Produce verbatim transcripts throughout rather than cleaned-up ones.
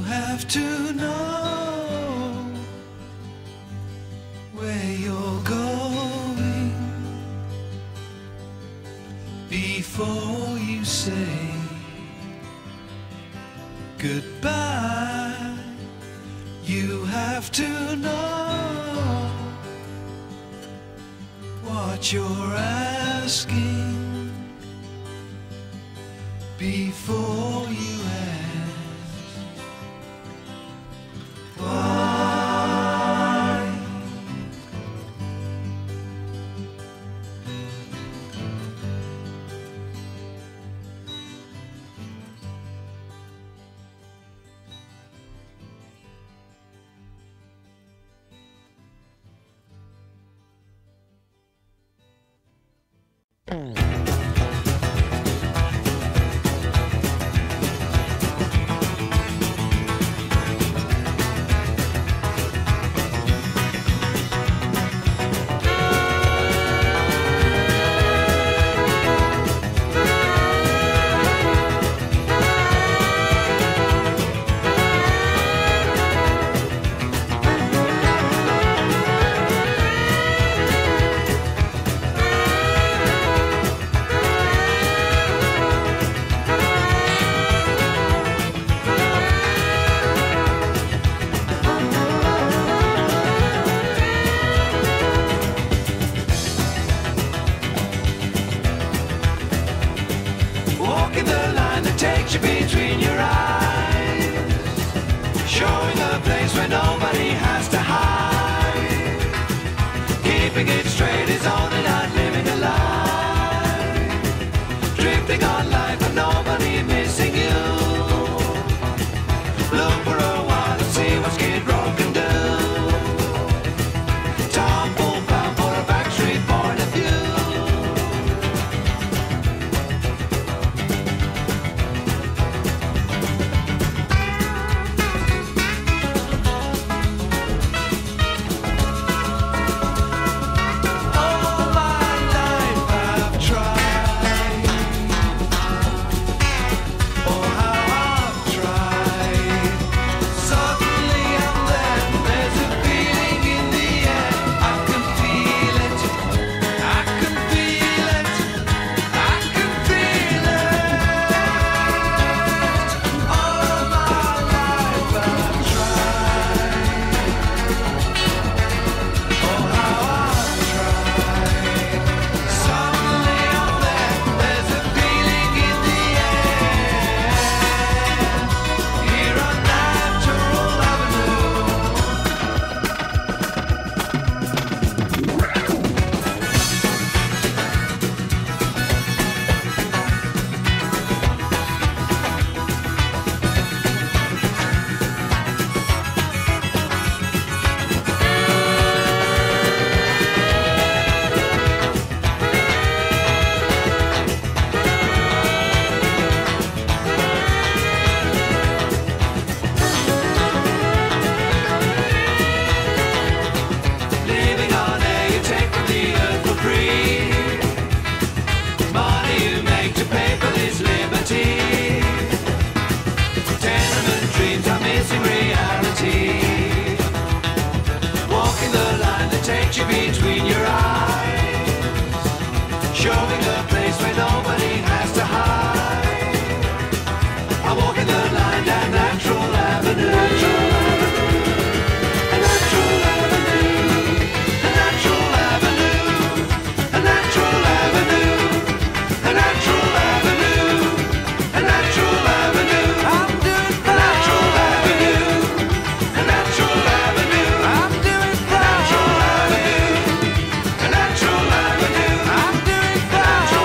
have to know where you're going before you say goodbye. You have to know what you're asking before you ask why. Natural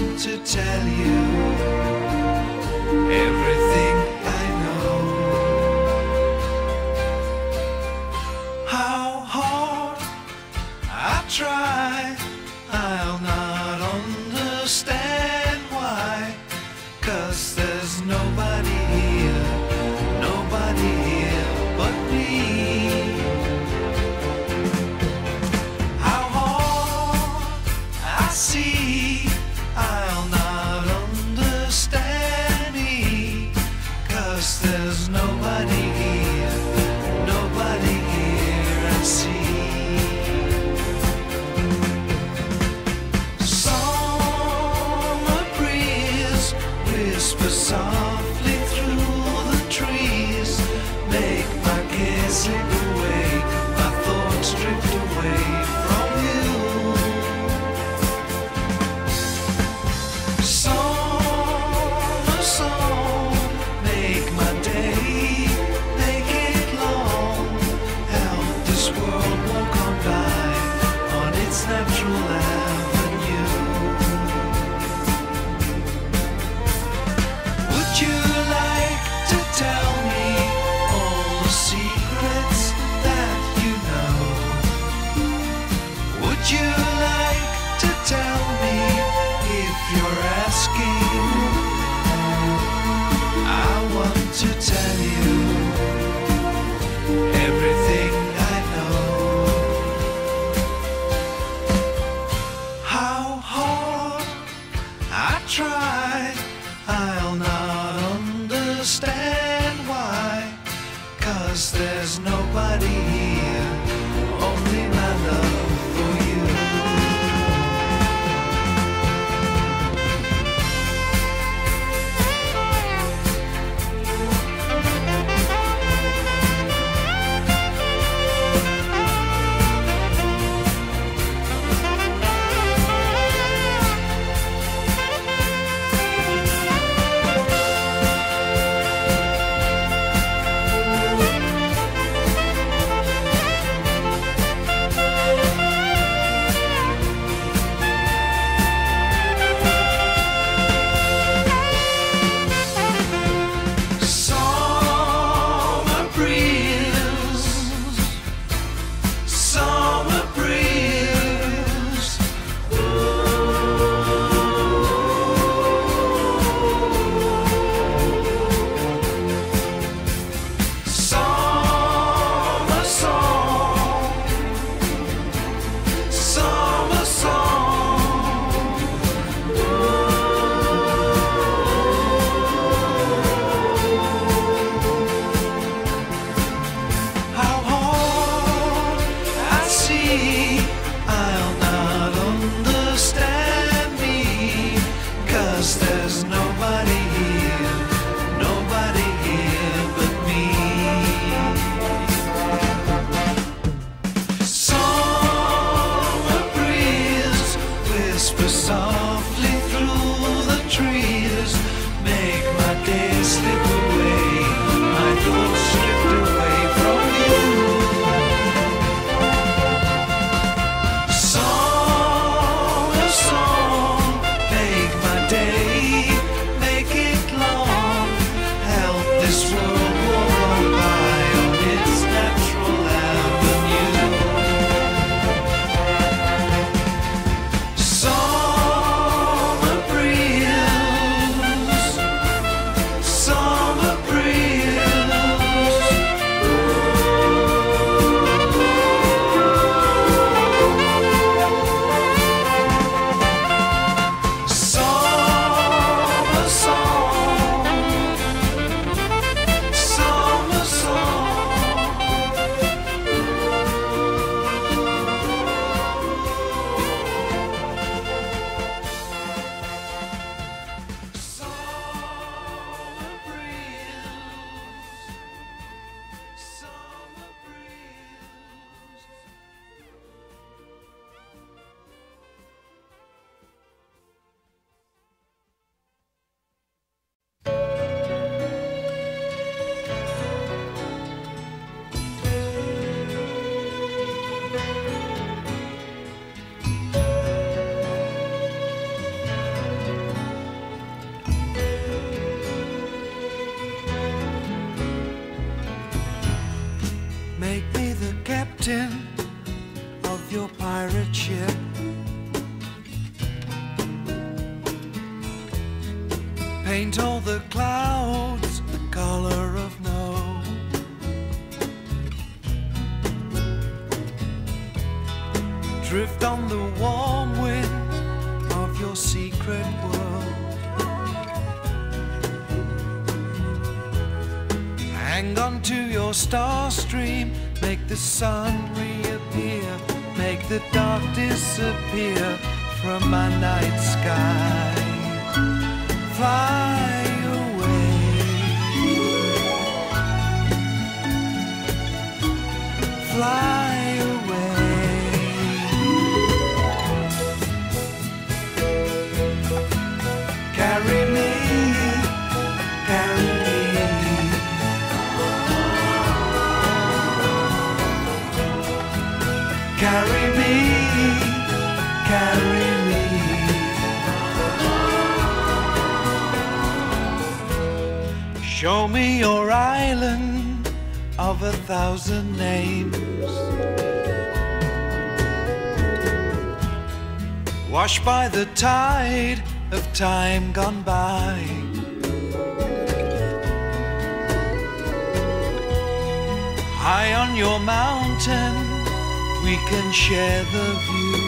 want to tell you everything I know. How hard I try, I'll not understand why. 'Cause there's nobody here, nobody here but me. How hard I see, I'll not understand me. 'Cause there's nobody here, nobody here I see. Summer breeze whisper softly through the trees, make my care slip away, my thoughts drift away from you. Summer song, make my day, make it long, help this world walk on by on its natural avenue. Would you like to tell me all the secrets that you know? Would you like to tell me if you're asking? I want to tell you everything I know. How hard I try, I'll not understand why. 'Cause there's nobody here, only my love for you. captain of your pirate ship. Paint all the clouds the color of snow. Drift on the warm wind of your secret world. Hang on to your star stream, make the sun reappear, make the dark disappear from my night sky. Fly away, fly away. Carry me, carry me. Carry me, carry me. Show me your island of a thousand names. Washed by the tide of time gone by. High on your mountain, we can share the view.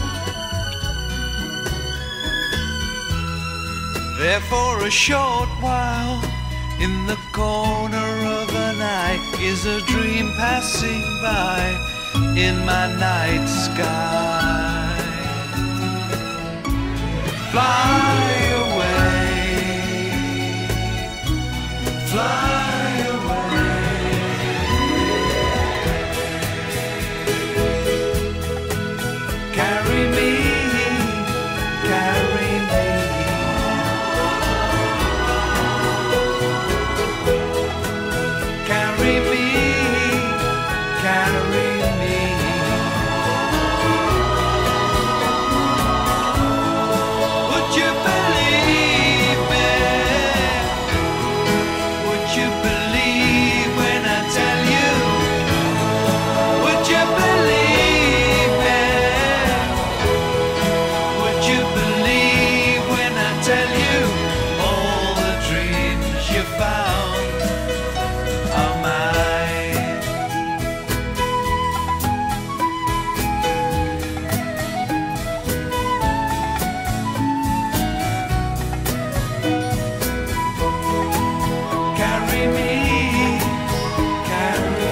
There for a short while, in the corner of an eye, is a dream passing by in my night sky. Fly away, fly away. Carry me, carry me. Carry me, carry me. Would you believe me? Would you believe when I tell you? Would you believe me? Would you believe when I tell you all the dreams you found are mine? Carry me, carry me.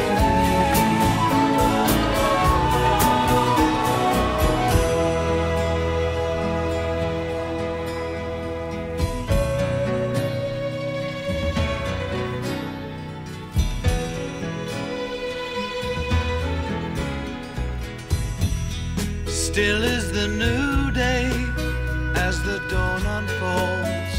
Still is the new day as the dawn unfolds.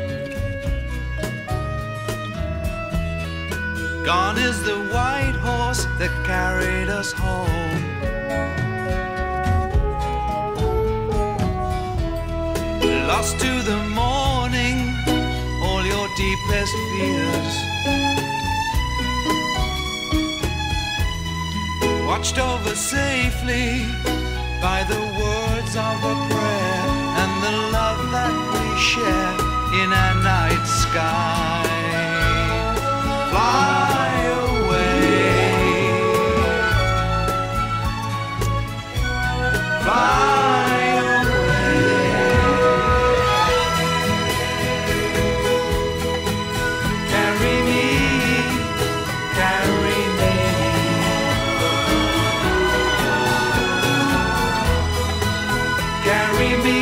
Gone is the white horse that carried us home. Lost to the morning all your deepest fears. Watched over safely by the words of a prayer and the love that we share in our night sky. Fly away, fly away. Carry me, carry me. Carry me,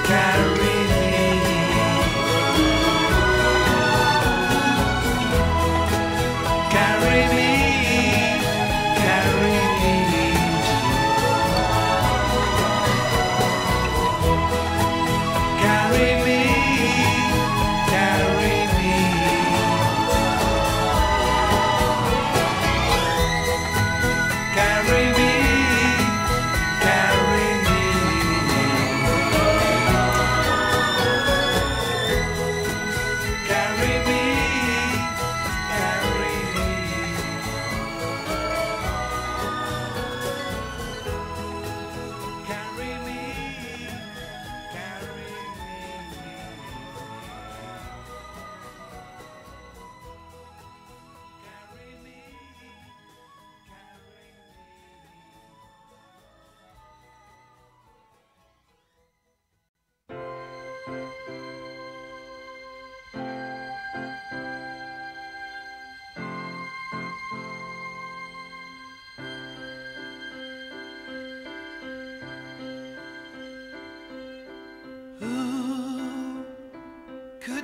carry me.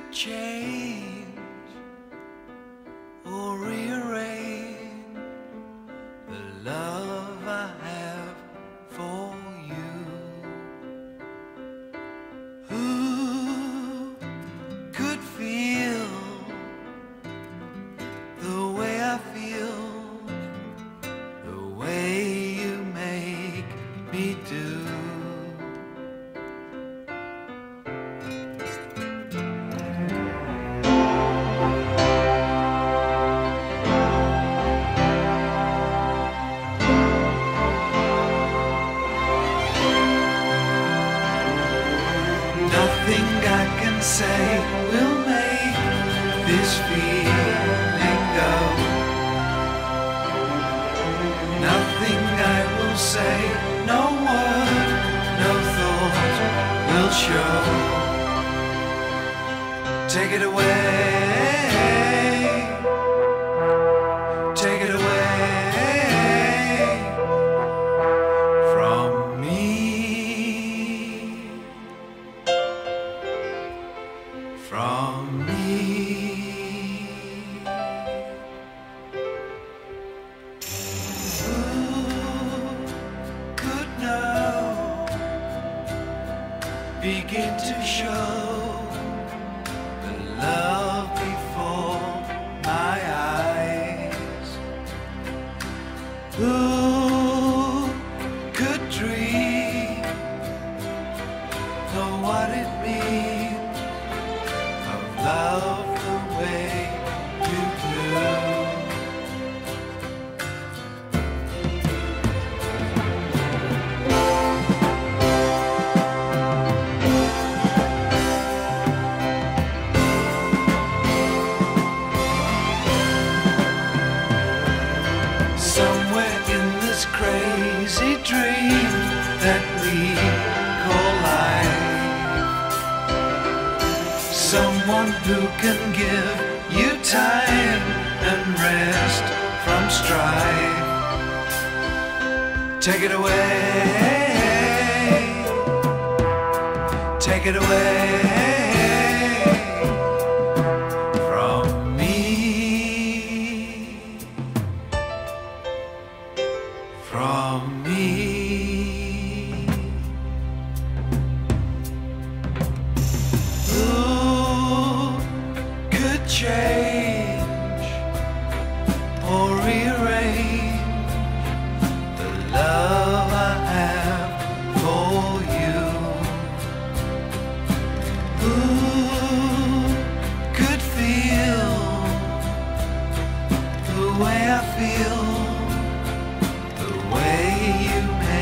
change or rearrange the love I have for you? Who could feel the way I feel, the way you make me do? Nothing I can say will make this feeling go. Nothing I will say, no word, no thought will show. Take it away, take it away from me. From me. Who could know, begin to show the love before my eyes? Who could dream of what it means, love the way you do? Somewhere in this crazy dream that we call life, someone who can give you time and rest from strife. Take it away, take it away from me, from me. Change or rearrange the love I have for you. Who could feel the way I feel, the way you make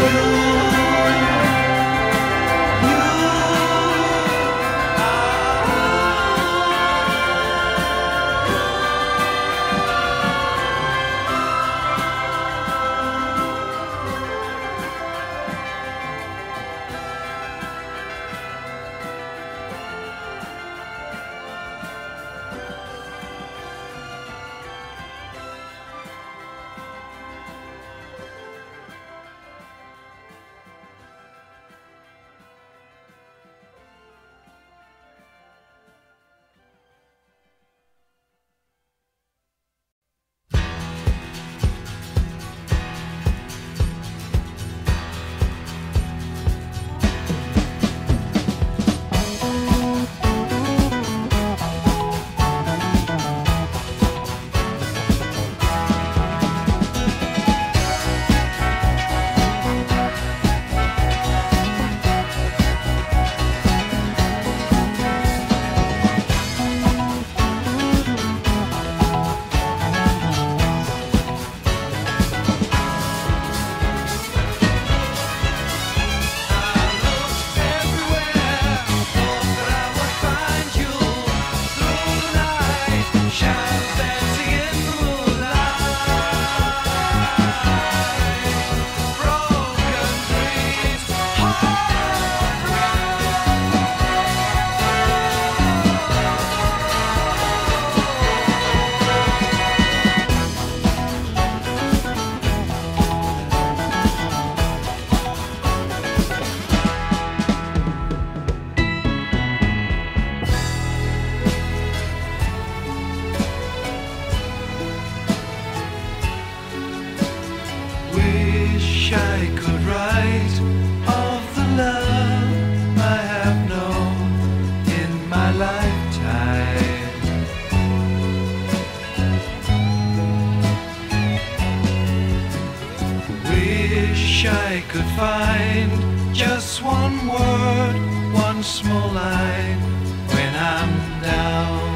could find just one word, one small line when I'm down.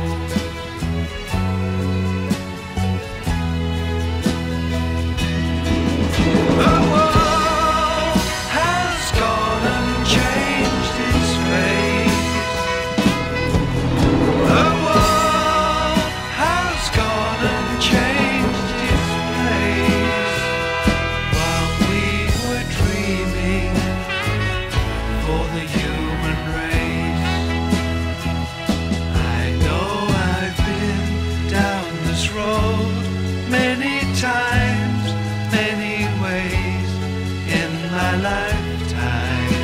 The world has gone and changed its face. The world has gone and changed its place. While we were dreaming for the human race. I know I've been down this road many times, many ways in my lifetime.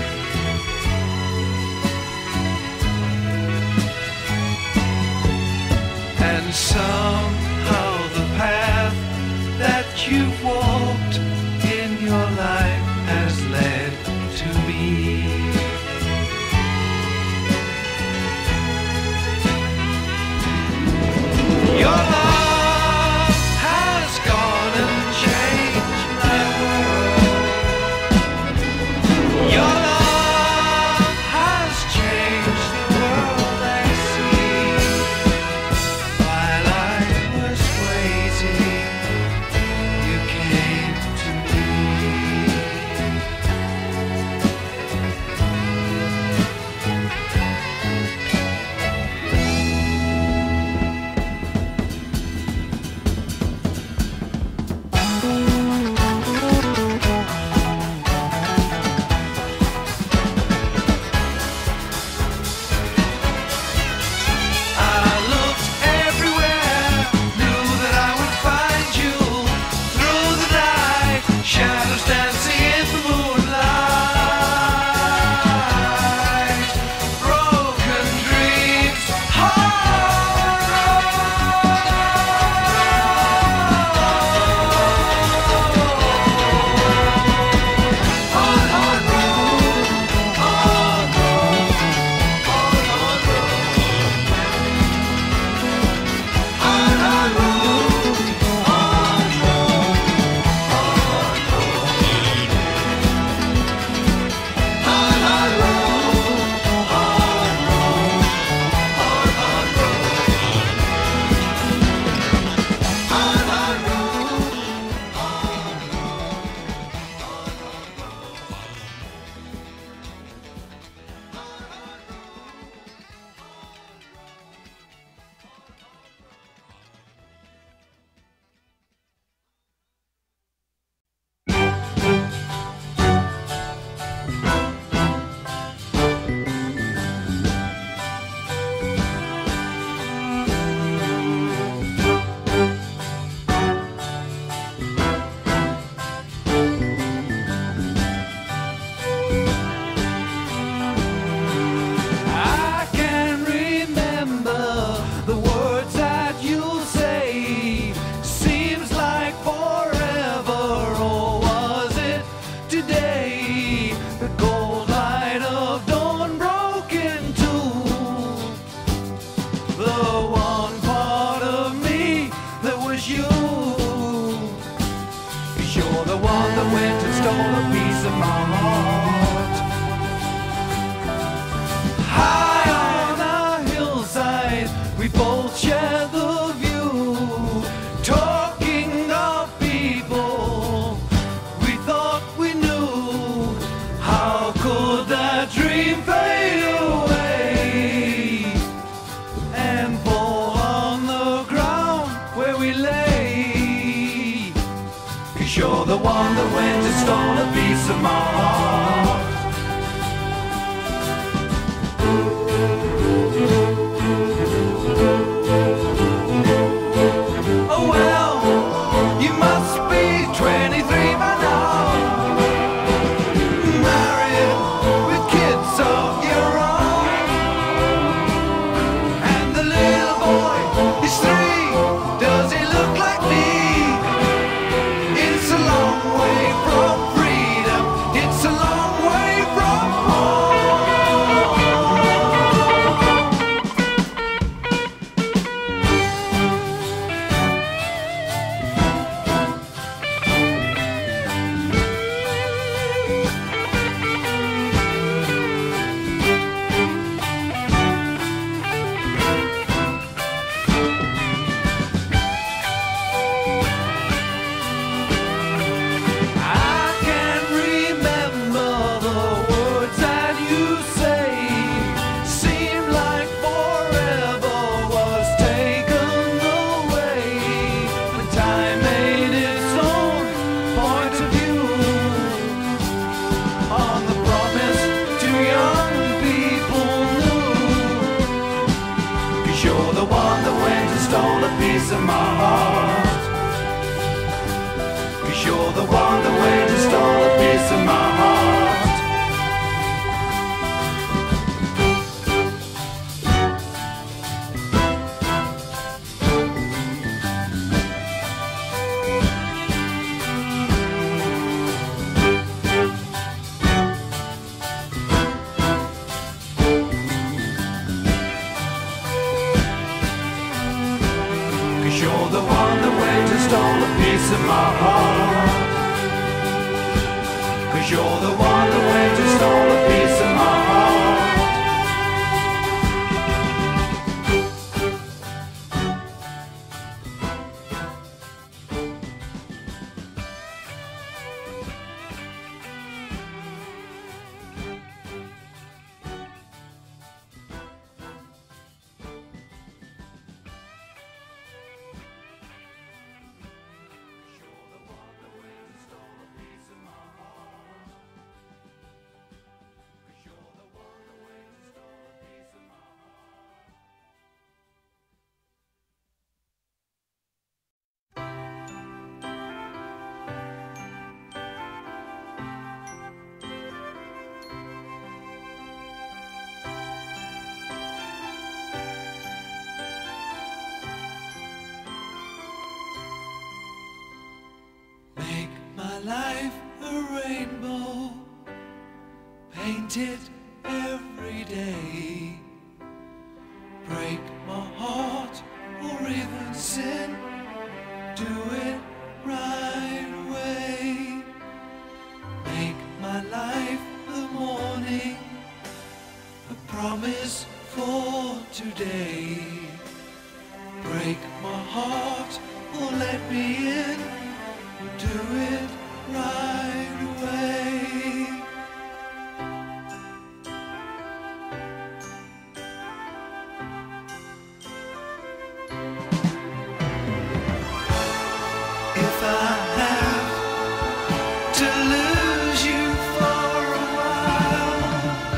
And somehow the path that you've walked in your life has led to me. Your love has gone and changed my world. stole a piece of my heart. High on a hillside, we both share the view. Talking of people we thought we knew. How could that dream fade away and fall on the ground where we lay? 'Cause you're the one that went and stole a piece of my heart. Oh well, you must be twenty-three by now, married with kids of your own, and the little boy is three. Does he look like me? It's a long way from freedom. It's a long way from home. I can't remember the words that you say. Seemed like forever was taken away when time made its own point of view on the promise too young people knew. 'Cause you're the one that went and stole a piece of my heart. 'Cause you're the one that went and stole a piece of my heart. Cause you're the one that went and stole a piece of my heart. Cause you're the one that went and stole a piece of my heart. Make my life a rainbow, paint it every day. Break my heart or even sin, do it right away. Make my life the morning, a promise for today. Break my heart or let me in, do it right away. If I have to lose you for a while,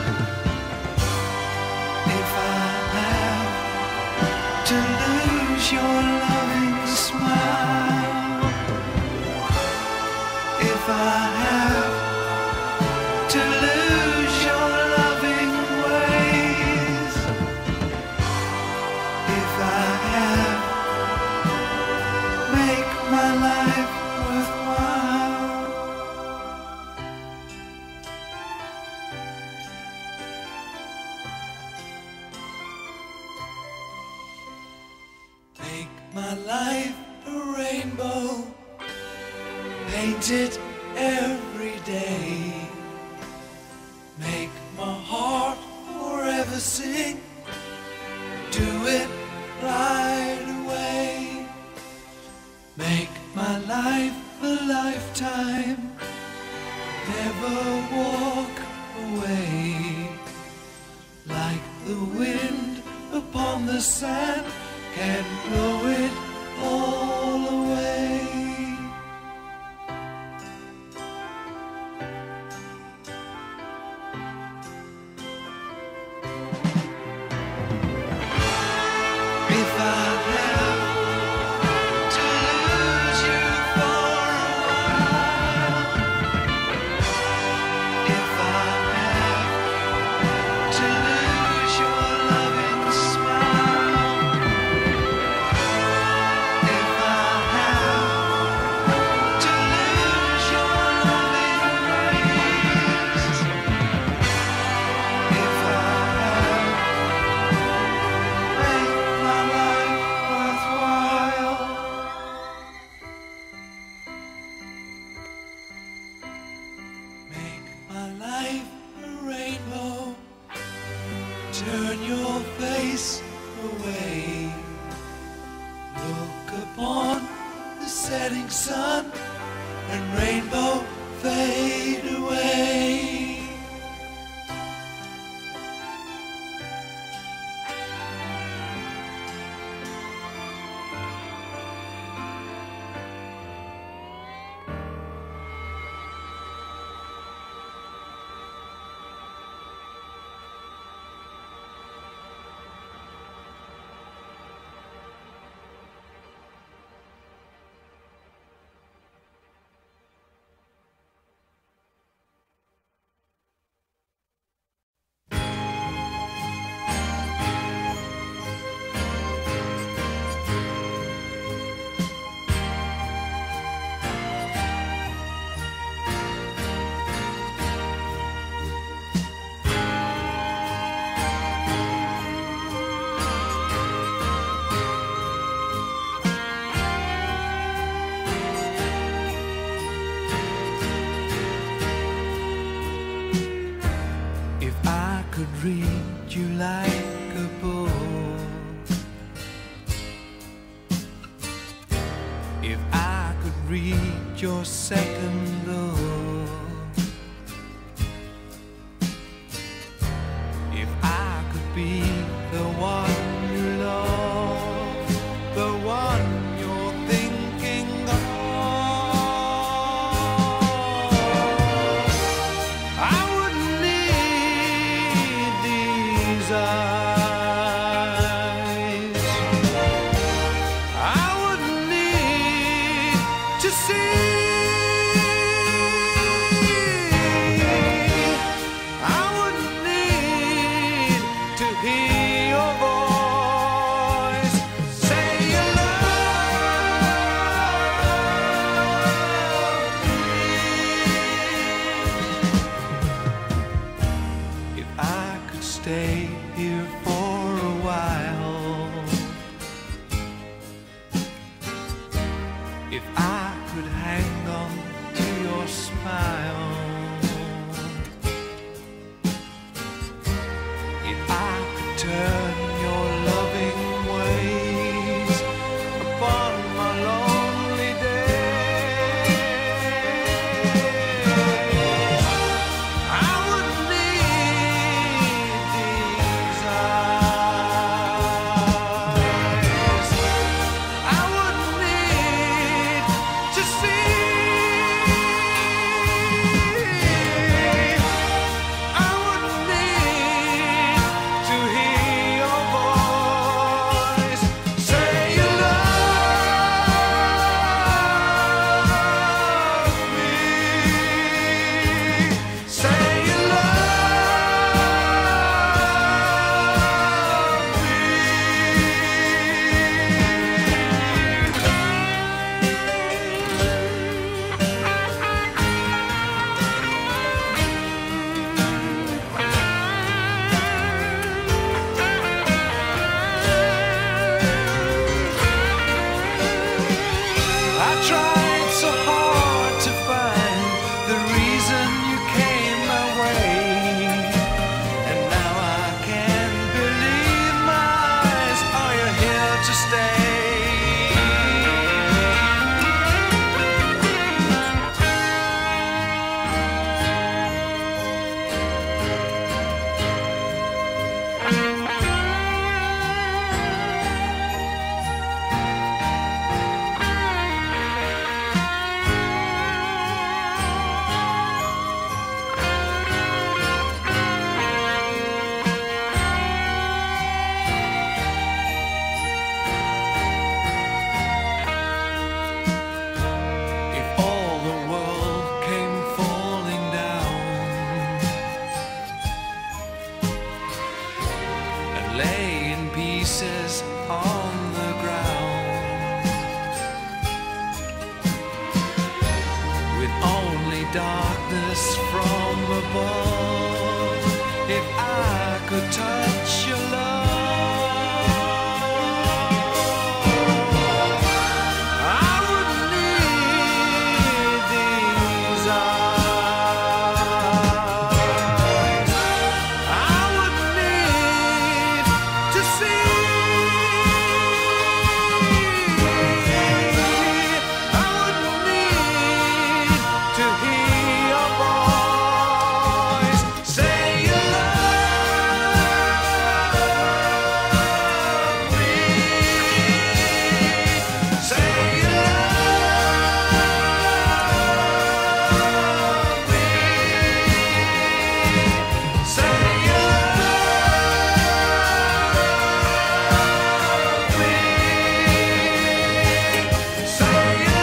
if I have to lose your loving smile, if I have to lose your loving ways, if I have, make my life worthwhile. Make my life a rainbow, paint it every day. never walk away, like the wind upon the sand can blow it all away. If I have to lose you for a while, if I have to lose your loving smile, if I have to lose your loving grace, if I have make my life worthwhile, make my life a rainbow, turn your face away, look upon the setting sun and rainbow fade away. If I could read you like a book, if I could read your second look, if I could be the one you love, the one you're thinking of, I wouldn't need these eyes, I wouldn't need to see, I wouldn't need to hear your voice say you love me. If I could stay here for a while, if I could hang on to your smile, if I could turn your loving ways upon my lonely days, I wouldn't need these eyes, I wouldn't need to see, I wouldn't need to hear your from above. If I could touch your love, I wouldn't need these eyes. I wouldn't need to see. I wouldn't need to hear your voice say you love me. Say you love me. Say you love me. Say you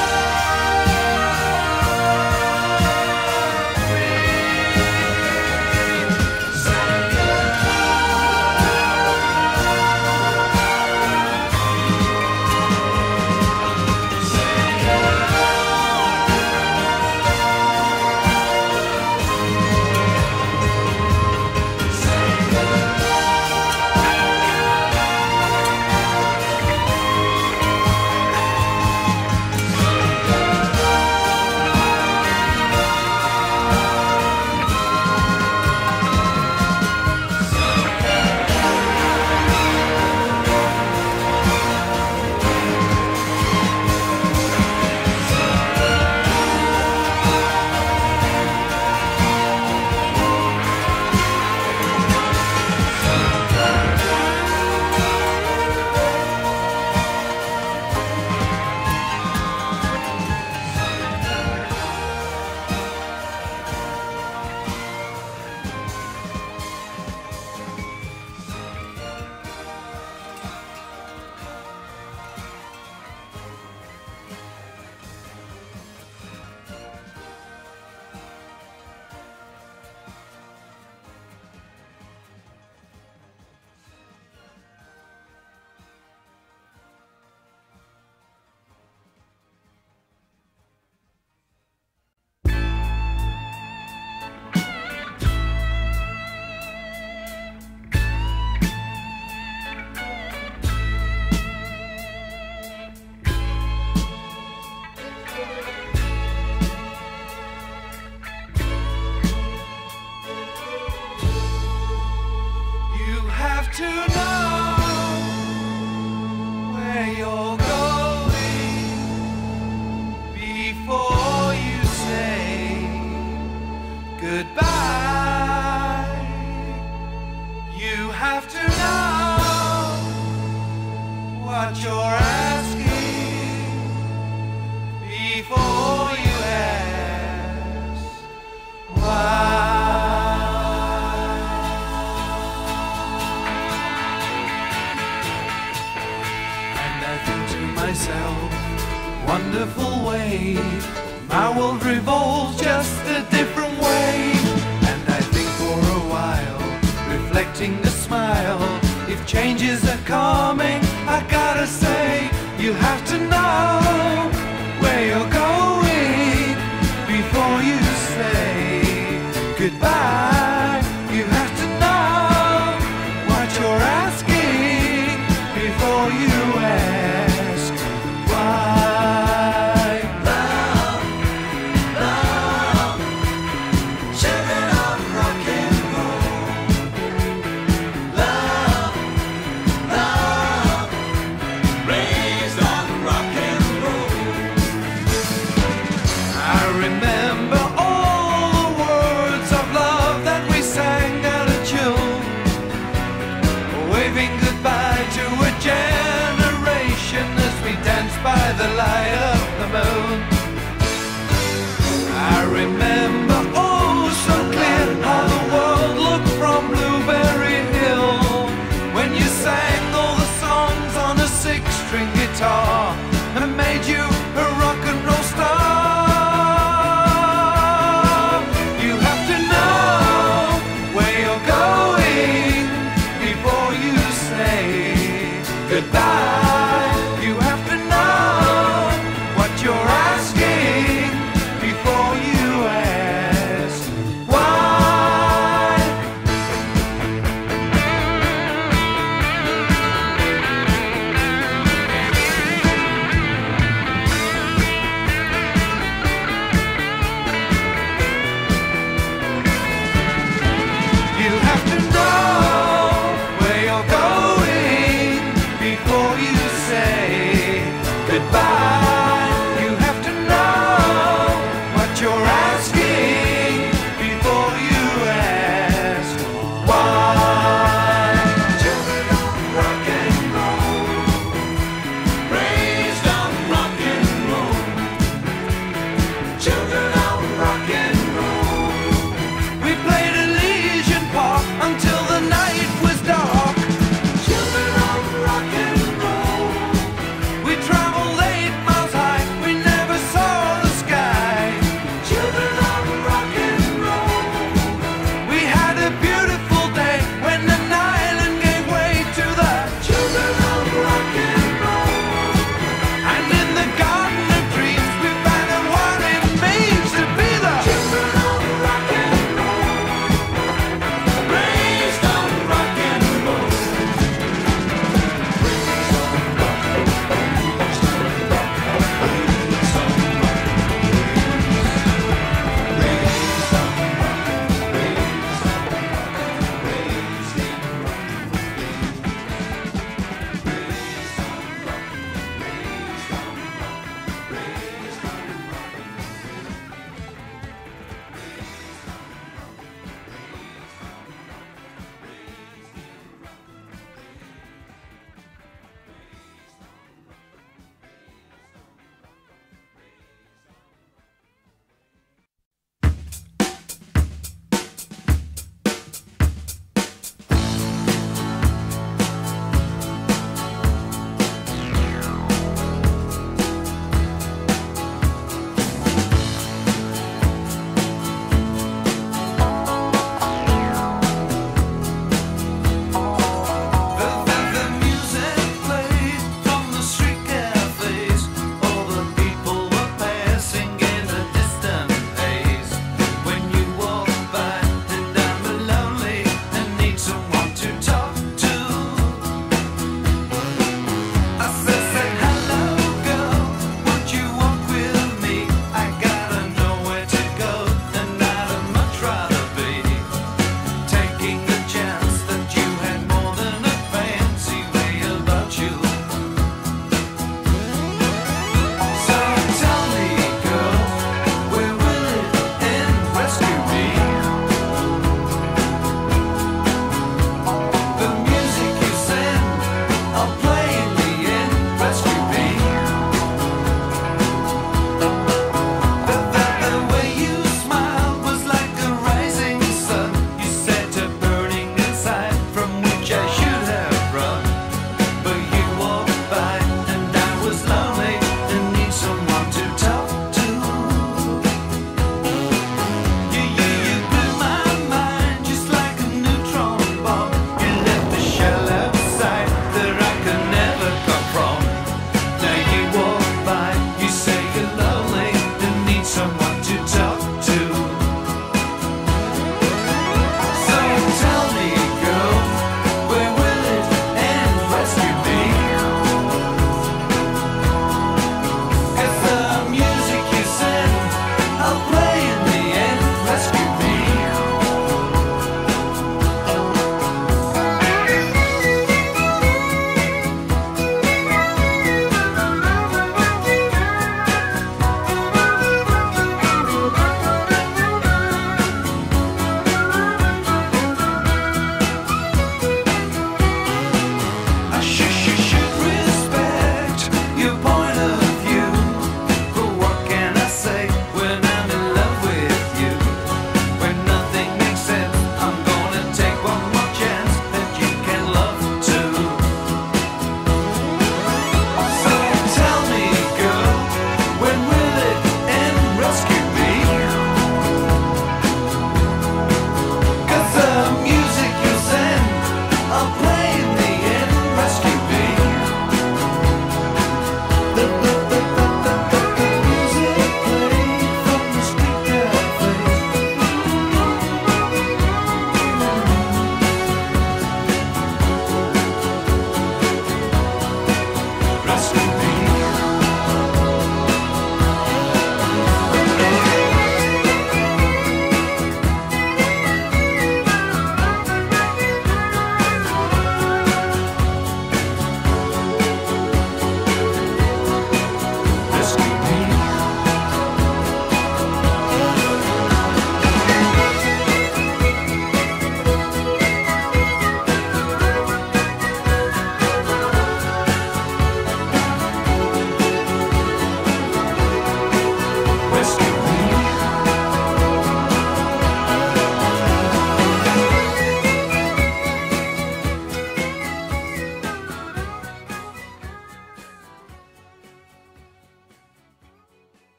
You have to know where you're going before you say goodbye. You have to know what you're asking before you ask why. And I think to myself, wonderful way, my world revolves just a different way. And I think for a while, reflecting a smile, if changes are coming, I gotta say, you have to know where you're going before you say goodbye. You have to know what you're asking before you ask why. Love, love, children of rock and roll. Love, love, raised on rock and roll. I remember all the words of love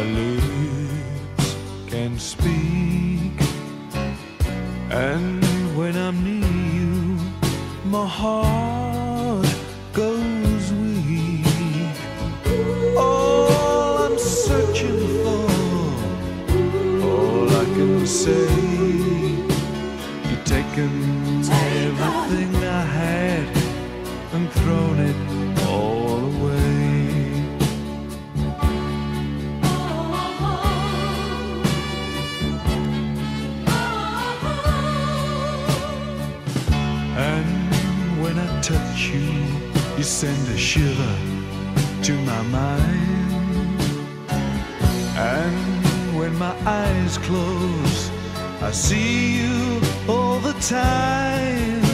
lips can speak, and when I'm near you, my heart goes weak. All I'm searching for, all I can say, you've taken everything I had and thrown it all away. And when I touch you, you send a shiver to my mind. And when my eyes close, I see you all the time.